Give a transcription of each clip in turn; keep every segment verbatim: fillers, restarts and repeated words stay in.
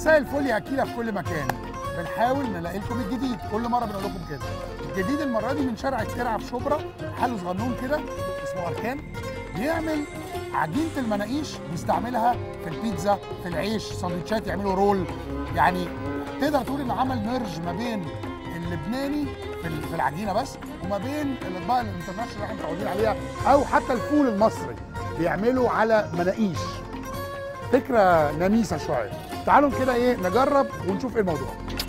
مساء الفل يا اكيله في كل مكان. بنحاول نلاقي لكم الجديد، كل مره بنقول لكم كده. الجديد المره دي من شارع الترعه في شبرا، محل صغنون كده اسمه اركان، بيعمل عجينه المناقيش بيستعملها في البيتزا، في العيش، سندوتشات، يعملوا رول. يعني تقدر تقول انه عمل ميرج ما بين اللبناني في العجينه بس وما بين الاطباق الانترناشونال اللي احنا متعودين عليها، او حتى الفول المصري بيعملوا على مناقيش. فكره نميسه شويه. تعالوا كده ايه نجرب ونشوف ايه الموضوع.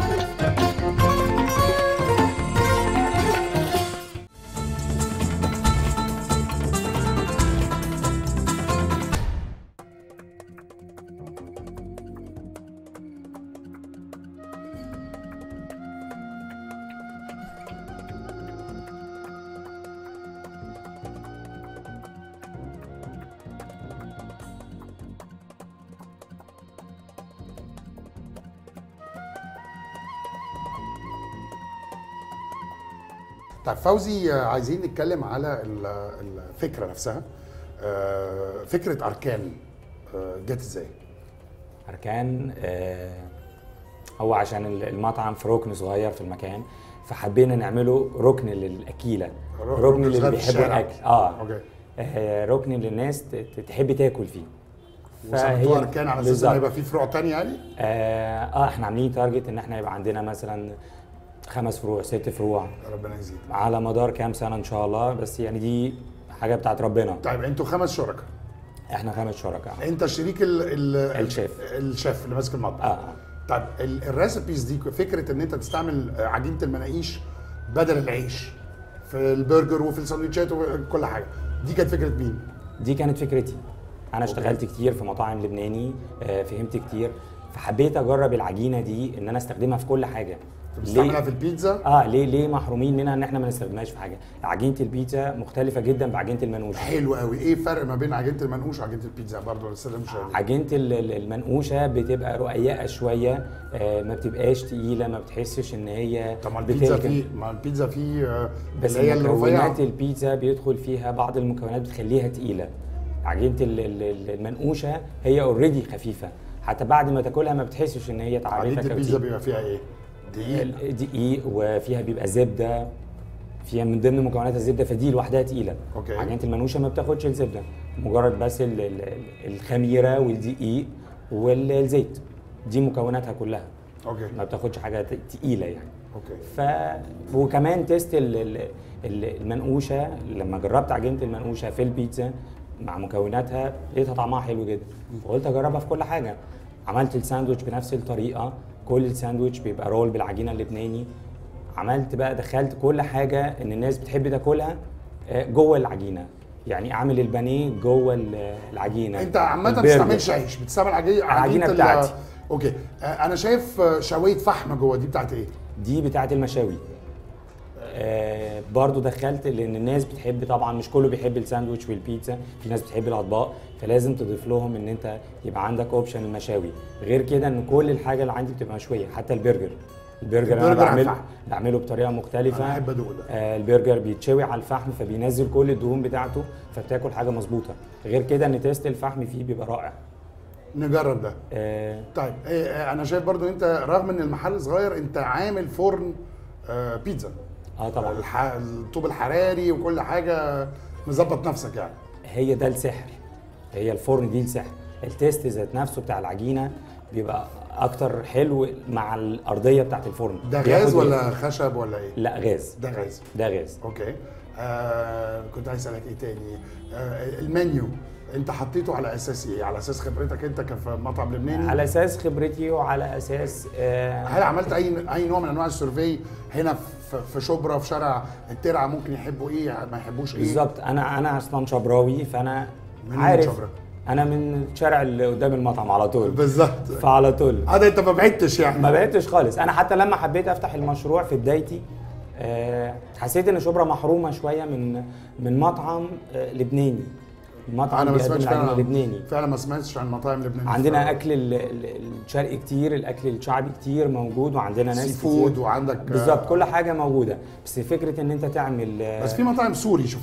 طيب فوزي، عايزين نتكلم على الفكره نفسها. فكره اركان جت ازاي؟ اركان هو عشان المطعم في ركن صغير في المكان، فحبينا نعمله ركن للاكيله، ركن للي بيحبوا الاكل. اه اوكي. ركن للناس تحب تاكل فيه. فهي اركان على اساس ان يبقى في فروع ثانيه يعني؟ اه, آه احنا عاملين تارجت ان احنا يبقى عندنا مثلا خمس فروع، ست فروع، ربنا يزيد، على مدار كام سنه ان شاء الله. بس يعني دي حاجه بتاعت ربنا. طيب انتوا خمس شركاء؟ احنا خمس شركاء. انت الشريك ال ال الشيف الشيف اللي ماسك المطبخ. اه طيب الريسبيز دي، فكره ان انت تستعمل عجينه المناقيش بدل العيش في البرجر وفي الساندوتشات وكل حاجه، دي كانت فكره مين؟ دي كانت فكرتي. انا اشتغلت كتير في مطاعم لبناني، فهمت كتير، فحبيت اجرب العجينه دي ان انا استخدمها في كل حاجه. بتستعملها في البيتزا؟ اه ليه ليه محرومين منها ان احنا ما نستخدمهاش في حاجه؟ عجينه البيتزا مختلفه جدا بعجينه المنقوشه. حلو قوي. ايه الفرق ما بين عجينه المنقوش وعجينه البيتزا برضه للساده المشاهدين؟ عجينه المنقوشه بتبقى رقيقه شويه، آه ما بتبقاش تقيله، ما بتحسش ان هي. طب ما البيتزا فيه ما البيتزا فيه آه بس هي مكونات البيتزا بيدخل فيها بعض المكونات بتخليها تقيله. عجينه المنقوشه هي اوريدي خفيفه، حتى بعد ما تاكلها ما بتحسش ان هي تعبتك. عجينه البيتزا بيبقى فيها ايه؟ دقيق دقيق وفيها بيبقى زبده، فيها من ضمن مكونات الزبده، فدي لوحدها تقيله. اوكي. عجينه المنقوشه ما بتاخدش الزبده، مجرد بس الخميره والدقيق والزيت، دي مكوناتها كلها. اوكي. ما بتاخدش حاجه تقيله يعني. اوكي. ف وكمان تيست المنقوشه، لما جربت عجينه المنقوشه في البيتزا مع مكوناتها لقيتها طعمها حلو جدا، وقلت اجربها في كل حاجه. عملت الساندوتش بنفس الطريقه، كل الساندوتش بيبقى رول بالعجينه اللبناني. عملت بقى دخلت كل حاجه ان الناس بتحب تاكلها جوه العجينه، يعني اعمل البانيه جوه العجينه. انت عامه ما بتستعملش عيش، بتستعمل عجينه العجينه بتاعتي. اوكي. انا شايف شويه فحم جوه، دي بتاعت ايه؟ دي بتاعت المشاوي. آه برضو دخلت لان الناس بتحب، طبعا مش كله بيحب الساندوتش والبيتزا، في ناس بتحب الاطباق، فلازم تضيف لهم ان انت يبقى عندك اوبشن المشاوي. غير كده ان كل الحاجه اللي عندي بتبقى مشويه، حتى البرجر. البرجر, البرجر انا بعمله بعمله بطريقه مختلفه. انا احب ادوق ده. آه البرجر بيتشوي على الفحم، فبينزل كل الدهون بتاعته، فبتاكل حاجه مظبوطه. غير كده ان تيست الفحم فيه بيبقى رائع. نجرب ده. آه طيب إيه، انا شايف برضو انت رغم ان المحل صغير انت عامل فرن آه بيتزا. اه طبعا. الح... الطوب الحراري وكل حاجه، مظبط نفسك يعني. هي ده السحر، هي الفرن دي السحر. التيست ذات نفسه بتاع العجينه بيبقى اكتر حلو مع الارضيه بتاعت الفرن. ده غاز ولا خشب ولا ايه؟ لا غاز. ده غاز. ده غاز. اوكي. آه كنت عايز اسالك ايه تاني؟ آه المنيو انت حطيته على اساس ايه؟ على اساس خبرتك انت كمطعم لبناني؟ على اساس خبرتي وعلى اساس آه هل عملت اي اي نوع من انواع السيرفي هنا في شبرا في شارع الترعه؟ ممكن يحبوا ايه ما يحبوش ايه؟ بالظبط. انا انا اصلا شبراوي، فانا من عارف شبرا؟ انا من الشارع اللي قدام المطعم على طول. بالظبط. فعلى طول. هذا انت ما بعدتش يعني؟ ما بعدتش خالص. انا حتى لما حبيت افتح المشروع في بدايتي أه حسيت ان شبرا محرومه شويه من من مطعم أه لبناني. مطعم انا ما سمعتش فعلا لبناني. فعلا ما سمعتش عن مطاعم لبنانيه. عندنا اكل الشرقي كتير، الاكل الشعبي كتير موجود، وعندنا ناس سي فود كتير. وعندك بالظبط كل حاجه موجوده، بس فكره ان انت تعمل بس في مطاعم سوري شفتها.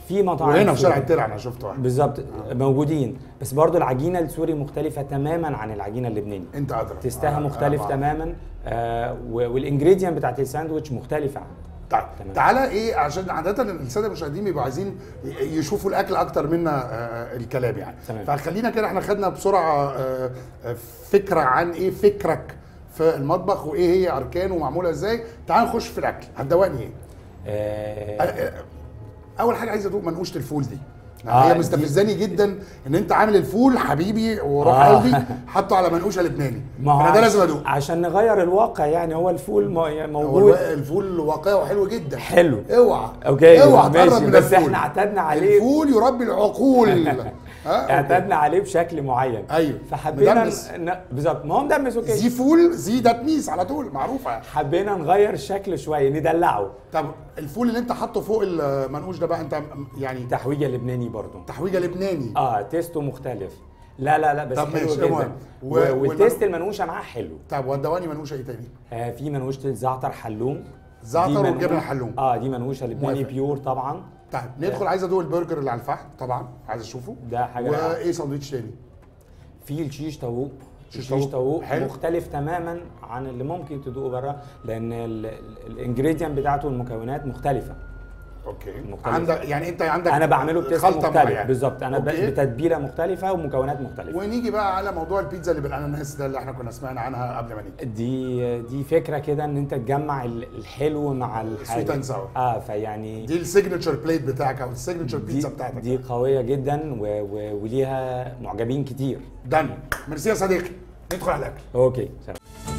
في مطاعم وهنا في سوري. شارع الترع انا شفت واحد بالظبط موجودين، بس برضو العجينه السوري مختلفه تماما عن العجينه اللبناني. انت ادرى تستها آه، مختلف آه، آه. تماما، آه والانجريدينت بتاعت الساندوتش مختلفه. طيب تمام. تعالى ايه، عشان عاده الساده المشاهدين بيبقوا عايزين يشوفوا الاكل اكتر منا آه الكلام يعني. تمام. فخلينا كده احنا خدنا بسرعه آه فكره عن ايه فكرك في المطبخ وايه هي اركانه ومعموله ازاي. تعال نخش في الاكل، هتدوقني ايه؟ آه اول حاجه عايز ادوق منقوشه الفول دي. آه، هي دي- مستفزاني جدا ان انت عامل الفول حبيبي وروح آه. قلبي حطه على منقوشه لبناني. ما هو انا ده عش- لازم ادوق. عشان نغير الواقع يعني، هو الفول مو- يعني هو موجود. الوا- الفول واقعي وحلو جدا. حلو. اوعى اوكي اوعى ماشي، تقرب من بس الفول. احنا اعتدنا عليه. الفول يربي العقول. ها؟ اعتدنا عليه بشكل معين. ايوه. فحبينا مدمس. ن... بالظبط، ما هو مدمس. اوكي. زي فول زي ده تميس على طول معروفه. حبينا نغير الشكل شويه، ندلعه. طب الفول اللي انت حاطه فوق المنقوش ده بقى انت يعني تحويجه لبناني برضو. تحويجه لبناني. اه تيستو مختلف. لا لا لا بس طب حلو ماشي، جدا. المهم. و... و- والتيست والمنو- المنقوشه معاه حلو. طب والدواني منقوشه ايه تاني؟ آه في منقوشه الزعتر حلوم. زعتر دي منقوش- والجبنة الحلوم. اه دي منقوشه لبناني موافق. بيور طبعا. طيب ندخل، عايز ادوق البرجر اللي على الفحم طبعا، عايز اشوفه. ده حاجة رائعة. وايه ساندوتش تاني؟ في الشيش طاووق. شيش الشيش طاووق. طاووق حلو. مختلف تماما عن اللي ممكن تدوقه بره، لان الانجريدينت بتاعته المكونات مختلفه. اوكي. مختلف. عندك يعني انت عندك انا بعمله بتيست خلطة مختلف معينة. بالظبط، انا ب- أوكي. بتتبيله مختلفه ومكونات مختلفه. ونيجي بقى على موضوع البيتزا اللي بالاناناس ده اللي احنا كنا سمعنا عنها قبل ما نيجي. دي دي فكره كده ان انت تجمع ال- الحلو مع الحاجه. Sweet and sour. اه فيعني دي السيجنتشر بليت بتاعك او السيجنتشر دي, بيتزا بتاعتك. دي قويه جدا و و وليها معجبين كتير. دن. ميرسي يا صديقي. ندخل على الاكل. اوكي سلام.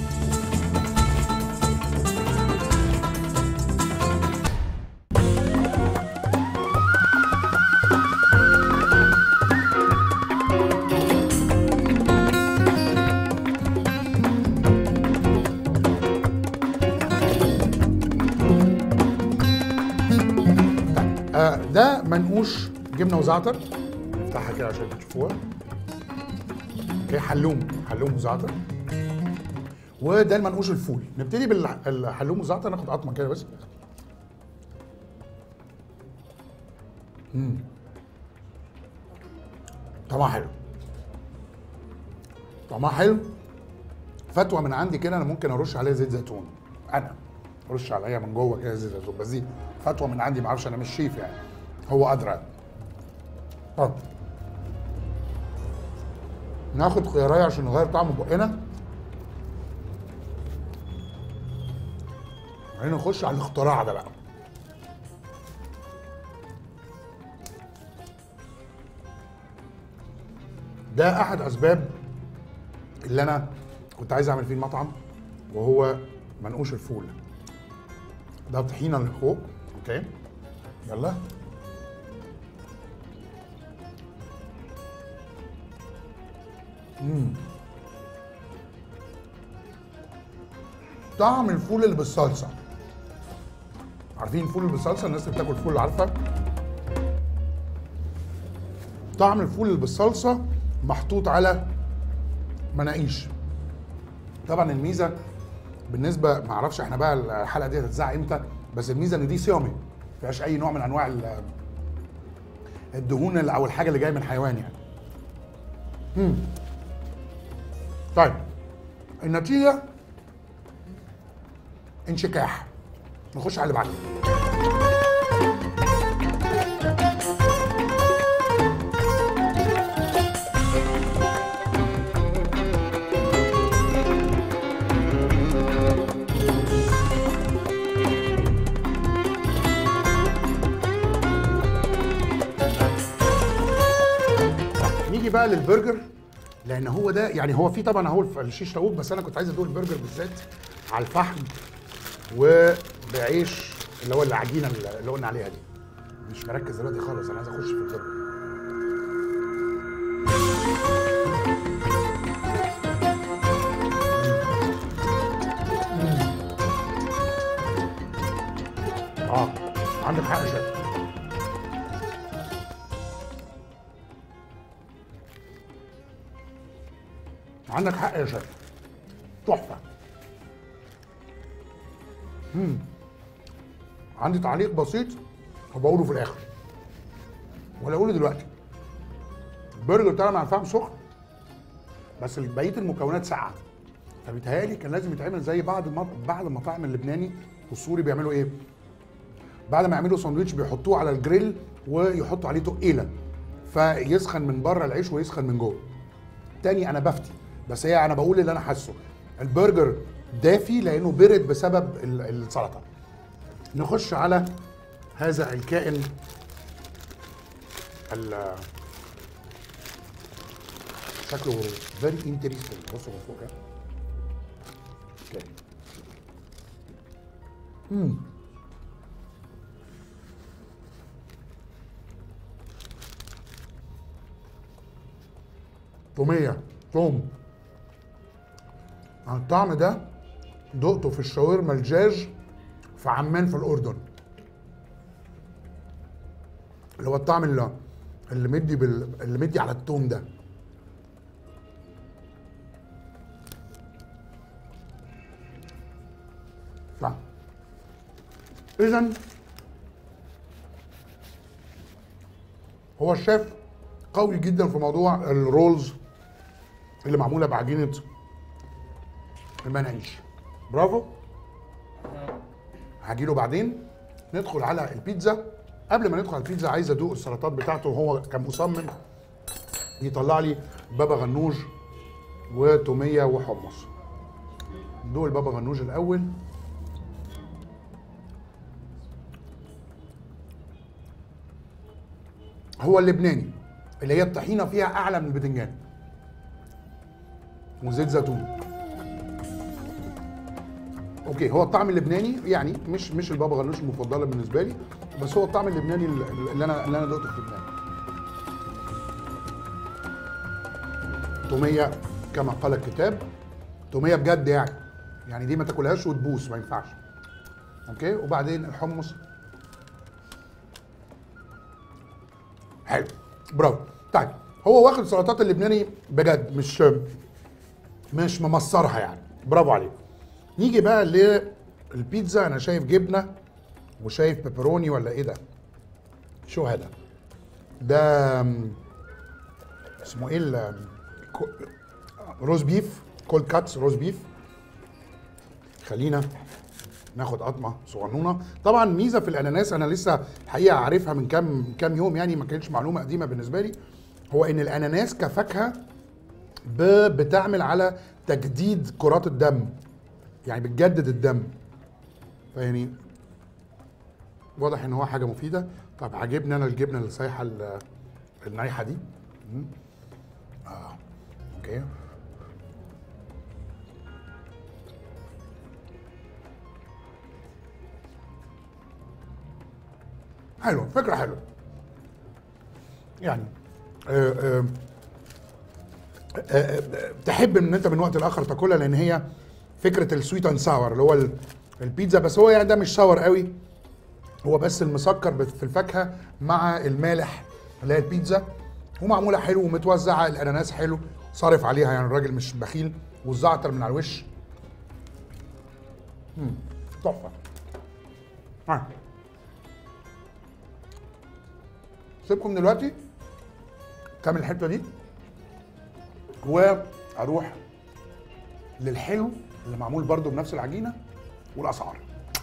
آه ده منقوش جبنه وزعتر. افتحها كده عشان تشوفوها. اوكي حلوم حلوم وزعتر. وده المنقوش الفول. نبتدي بالحلوم والزعتر، ناخد قطمه كده بس. امم طعمها حلو. طعمها حلو. فتوى من عندي كده، انا ممكن ارش عليها زيت زيتون. انا ارش عليها من جوه كده زيت زيتون، بس دي فتوى من عندي، ما اعرفش، انا مش شيف يعني، هو ادرى. طب ناخد خيارية عشان نغير طعم بقنا. بعدين نخش على الاختراع ده بقى. ده احد اسباب اللي انا كنت عايز اعمل فيه المطعم، وهو منقوش الفول. ده طحينه اللي فوق. اوكي يلا. امم طعم الفول اللي بالصلصه. عارفين الفول اللي بالصلصه؟ الناس اللي بتاكل فول عارفه طعم الفول اللي بالصلصه محطوط على مناقيش. طبعا الميزه بالنسبه، ما اعرفش احنا بقى الحلقه دي هتتذاع امتى، بس الميزه ان دي صيامي، ما فيهاش اي نوع من انواع ال- الدهون اللي- او الحاجه اللي جايه من حيوان يعني. امم طيب النتيجه انشكاح. نخش على اللي بعده. نيجي بقى للبرجر، لان هو ده يعني، هو في طبعا اهو الشيش طاووق، بس انا كنت عايز ادوق البرجر بالذات على الفحم وبعيش اللي هو العجينه اللي قلنا عليها دي. مش مركز دلوقتي خالص، انا عايز اخش في البرجر. اه عندك حق يا شيخ. عندك حق يا شيخ. تحفه. امم عندي تعليق بسيط وبقوله في الاخر. ولا اقوله دلوقتي. البرجر طالع مع الفحم سخن بس بقيه المكونات ساقعه، فبيتهيألي كان لازم يتعمل زي بعض المط... بعض المطاعم اللبناني والسوري بيعملوا ايه؟ بعد ما يعملوا ساندوتش بيحطوه على الجريل ويحطوا عليه تقيله فيسخن من بره العيش ويسخن من جوه. تاني انا بفتي بس هي انا بقول اللي انا حاسه. البرجر دافي لانه برد بسبب السلطه. نخش على هذا الكائن ال شكله فيري انترستنج. بصوا من فوق كده. اوكي. امم توميه توم. الطعم ده دقته في الشاورما الجاج في عمان في الاردن، اللي هو الطعم اللي اللي مدي بال... اللي مدي على التوم ده. صح. اذا هو الشيف قوي جدا في موضوع الرولز اللي معموله بعجينه المناقيش. برافو. هجيله بعدين. ندخل على البيتزا. قبل ما ندخل على البيتزا عايز ادوق السلطات بتاعته، وهو كان مصمم يطلع لي بابا غنوج وتوميه وحمص. ندوق البابا غنوج الاول. هو اللبناني اللي هي الطحينه فيها اعلى من البتنجان وزيت زيتون. اوكي، هو الطعم اللبناني يعني مش مش البابا غنوش المفضله بالنسبه لي، بس هو الطعم اللبناني اللي انا اللي انا دقته في لبنان. توميه كما قال الكتاب، توميه بجد يعني يعني دي ما تاكلهاش وتبوس، ما ينفعش. اوكي، وبعدين الحمص. حلو، برافو. طيب هو واخد السلطات اللبناني بجد، مش مش ممصرها يعني، برافو عليك. نيجي بقى للبيتزا. انا شايف جبنه وشايف بيبروني ولا ايه ده؟ شو هذا؟ ده اسمه ايه؟ روز بيف، كولد كاتس روز بيف. خلينا ناخد قطمه صغنونه. طبعا ميزه في الاناناس انا لسه الحقيقه عارفها من كام كام يوم، يعني ما كانتش معلومه قديمه بالنسبه لي، هو ان الاناناس كفاكهه بتعمل على تجديد كرات الدم، يعني بتجدد الدم، فيعني واضح ان هو حاجه مفيده. طب عاجبني انا الجبنه اللي سايحه النايحه دي. اه اوكي. حلو، فكره حلوه يعني. آه آه آه تحب ان انت من وقت لاخر تاكلها، لان هي فكره السويت اند ساور اللي هو البيتزا، بس هو يعني ده مش ساور قوي، هو بس المسكر في الفاكهه مع المالح اللي هي البيتزا، ومعموله حلو ومتوزعه. الاناناس حلو صارف عليها، يعني الراجل مش بخيل، والزعتر من على الوش. امم تحفه. ها سيبكم دلوقتي كمل الحته دي واروح للحلو اللي معمول برضو بنفس العجينه والاسعار.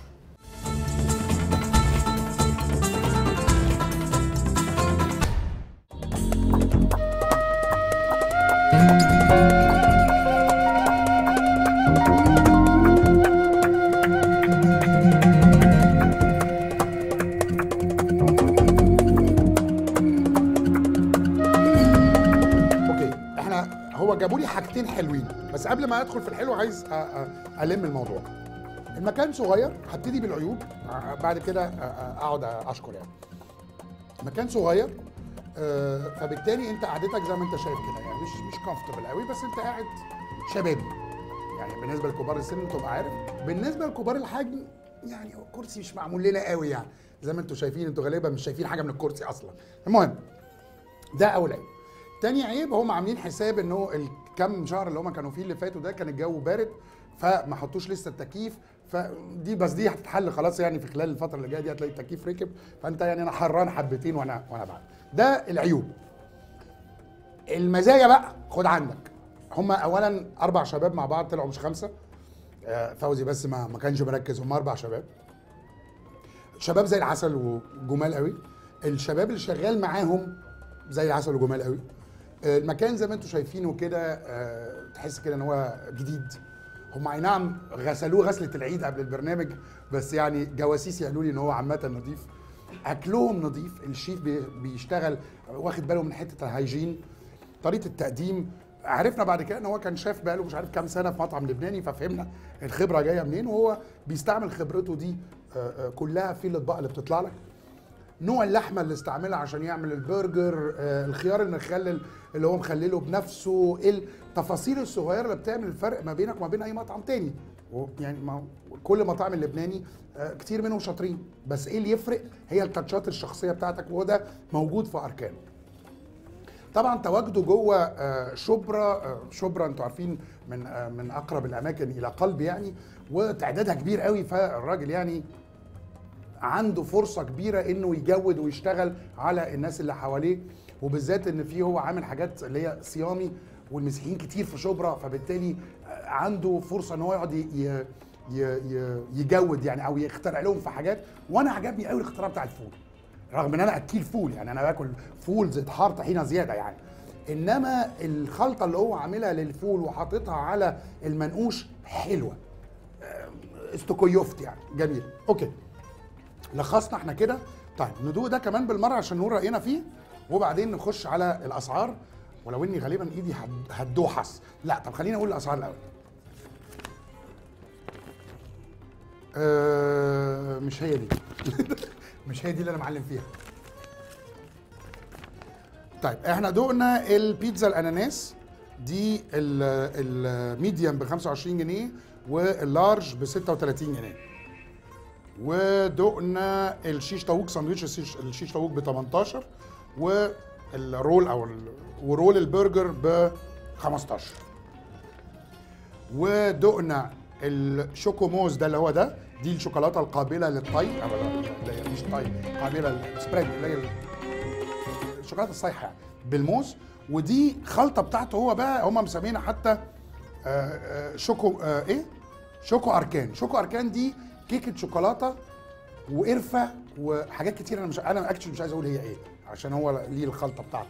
جابوا لي حاجتين حلوين، بس قبل ما ادخل في الحلو عايز الم الموضوع. المكان صغير، هبتدي بالعيوب بعد كده اقعد اشكر. يعني مكان صغير، فبالتالي انت قعدتك زي ما انت شايف كده، يعني مش مش كومفورتبل قوي، بس انت قاعد شبابي. يعني بالنسبه لكبار السن تبقى عارف، بالنسبه لكبار الحجم يعني هو الكرسي مش معمول لنا قوي، يعني زي ما انتم شايفين، انتوا غالبا مش شايفين حاجه من الكرسي اصلا. المهم ده اول عيب. تاني عيب، هم عاملين حساب انه الكام شهر اللي هم كانوا فيه اللي فاتوا ده كان الجو بارد، فما حطوش لسه التكييف، فدي بس دي هتتحل خلاص، يعني في خلال الفتره اللي جايه دي هتلاقي التكييف ركب، فانت يعني انا حران حبتين وانا وانا بعد. ده العيوب. المزايا بقى خد عندك، هم اولا اربع شباب مع بعض طلعوا مش خمسه، آه، فوزي بس ما ما كانش مركز، هم اربع شباب شباب زي العسل وجمال قوي. الشباب اللي شغال معاهم زي العسل وجمال قوي. آه، المكان زي ما انتم شايفينه كده، آه، تحس كده ان هو جديد. هم اي نعم غسلوه غسله العيد قبل البرنامج، بس يعني جواسيس يقولوا لي ان هو عامه نظيف. اكلهم نظيف، الشيف بيشتغل واخد باله من حته الهيجين. طريقه التقديم عرفنا بعد كده ان هو كان شاف بقاله مش عارف كام سنه في مطعم لبناني، ففهمنا الخبره جايه منين، وهو بيستعمل خبرته دي كلها في الاطباق اللي بتطلع لك. نوع اللحمه اللي استعملها عشان يعمل البرجر، الخيار المخلل اللي هو مخلله بنفسه، التفاصيل الصغيره اللي بتعمل الفرق ما بينك وما بين اي مطعم تاني. يعني ما كل مطاعم اللبناني كتير منهم شاطرين، بس ايه اللي يفرق هي التاتشات الشخصيه بتاعتك، وده موجود في اركان. طبعا تواجده جوه شبرا، شبرا انتوا عارفين من من اقرب الاماكن الى قلبي يعني، وتعدادها كبير قوي، فالراجل يعني عنده فرصه كبيره انه يجود ويشتغل على الناس اللي حواليه، وبالذات ان في هو عامل حاجات اللي هي صيامي، والمسيحيين كتير في شبرا، فبالتالي عنده فرصه ان هو يقعد يجود يعني او يخترع لهم في حاجات. وانا عجبني قوي الاختراع بتاع الفول، رغم ان انا اكيل فول يعني، انا باكل فول زيت حار طحينه زياده يعني، انما الخلطه اللي هو عاملها للفول وحاططها على المنقوش حلوه، استوكويوفت يعني جميل. اوكي لخصنا احنا كده. طيب ندوق ده كمان بالمره عشان نقول راينا فيه، وبعدين نخش على الاسعار، ولو اني غالبا ايدي هتدوحس. لا طب خليني اقول الاسعار الاول. أه مش هي دي مش هي دي اللي انا معلم فيها. طيب احنا دوقنا البيتزا الاناناس دي، الميديم ب خمسة وعشرين جنيه واللارج ب ستة وتلاتين جنيه، ودقنا الشيش طاووق ساندوتش الشيش, الشيش طاووق ب تمنتاشر، والرول او ورول البرجر ب خمستاشر، ودقنا الشوكو موز ده اللي هو ده، دي الشوكولاته القابله للطي، او لا مش طي، قابله للسبريد اللي هي الشوكولاته الصيحه يعني بالموز، ودي خلطه بتاعته هو بقى، هم مسمينها حتى آآ آآ شوكو آآ ايه؟ شوكو اركان. شوكو اركان دي كيكه شوكولاته وقرفه وحاجات كتير، انا مش انا اكشلي مش عايز اقول هي ايه عشان هو ليه الخلطه بتاعته.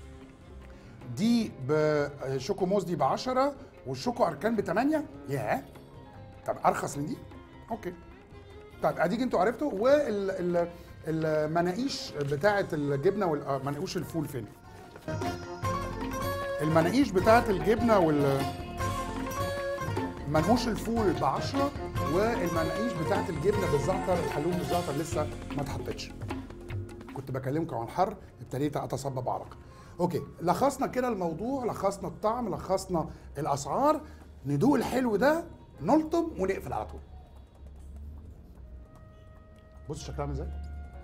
دي بشوكو موز دي ب عشرة، والشوكو اركان ب تمانية. ياه طب ارخص من دي؟ اوكي طيب اديك انتوا عرفتوا. وال المناقيش بتاعه الجبنه والمنقوش الفول فين؟ المناقيش بتاعه الجبنه وال منقوش الفول ب عشرة، والمناقيش بتاعه الجبنه بالزعتر الحلوم بالزعتر لسه ما اتحطتش. كنت بكلمكم عن الحر ابتديت اتصبب عرق. اوكي لخصنا كده الموضوع، لخصنا الطعم، لخصنا الاسعار. ندوق الحلو ده نلطم ونقفل على طول. بص شكلها عامل ازاي.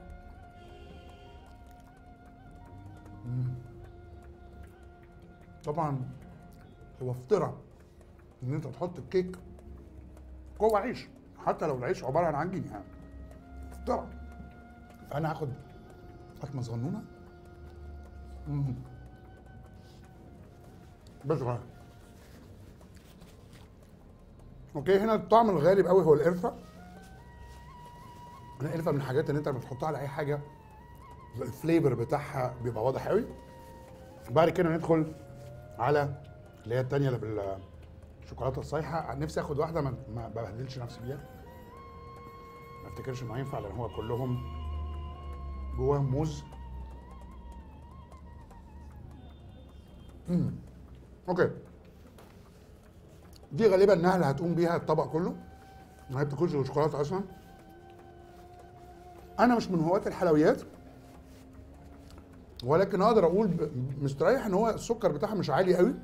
طبعا هو افتراء ان انت تحط الكيك جوه عيش، حتى لو العيش عباره عن عجين يعني افتراء. فانا هاخد لحمه صغنونه بس غير. اوكي هنا الطعم الغالب قوي هو القرفه. القرفه من الحاجات اللي انت بتحطها على اي حاجه الفليفر بتاعها بيبقى واضح قوي. بعد كده ندخل على اللي هي الثانيه اللي بالشوكولاته الصايحه. نفسي اخد واحده ما ما ببهدلش نفسي بيها، ما افتكرش انه هينفع لان هو كلهم جواهم موز. امم اوكي دي غالبا نهله هتقوم بيها الطبق كله، ما هي بتاكلش الشوكولاته اصلا. انا مش من هواة الحلويات، ولكن اقدر اقول مستريح ان هو السكر بتاعها مش عالي قوي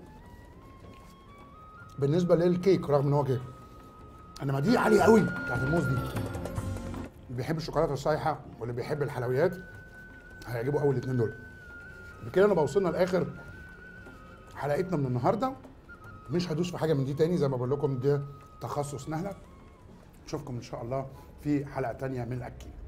بالنسبه للكيك، رغم ان هو كيك، انما دي عاليه قوي بتاعت الموز دي. اللي بيحب الشوكولاته السايحه واللي بيحب الحلويات هيعجبوا قوي الاثنين دول. بكده نبقى وصلنا لاخر حلقتنا من النهارده. مش هدوس في حاجه من دي تاني، زي ما بقول لكم ده تخصص نهله. نشوفكم ان شاء الله في حلقه تانيه من الاكل.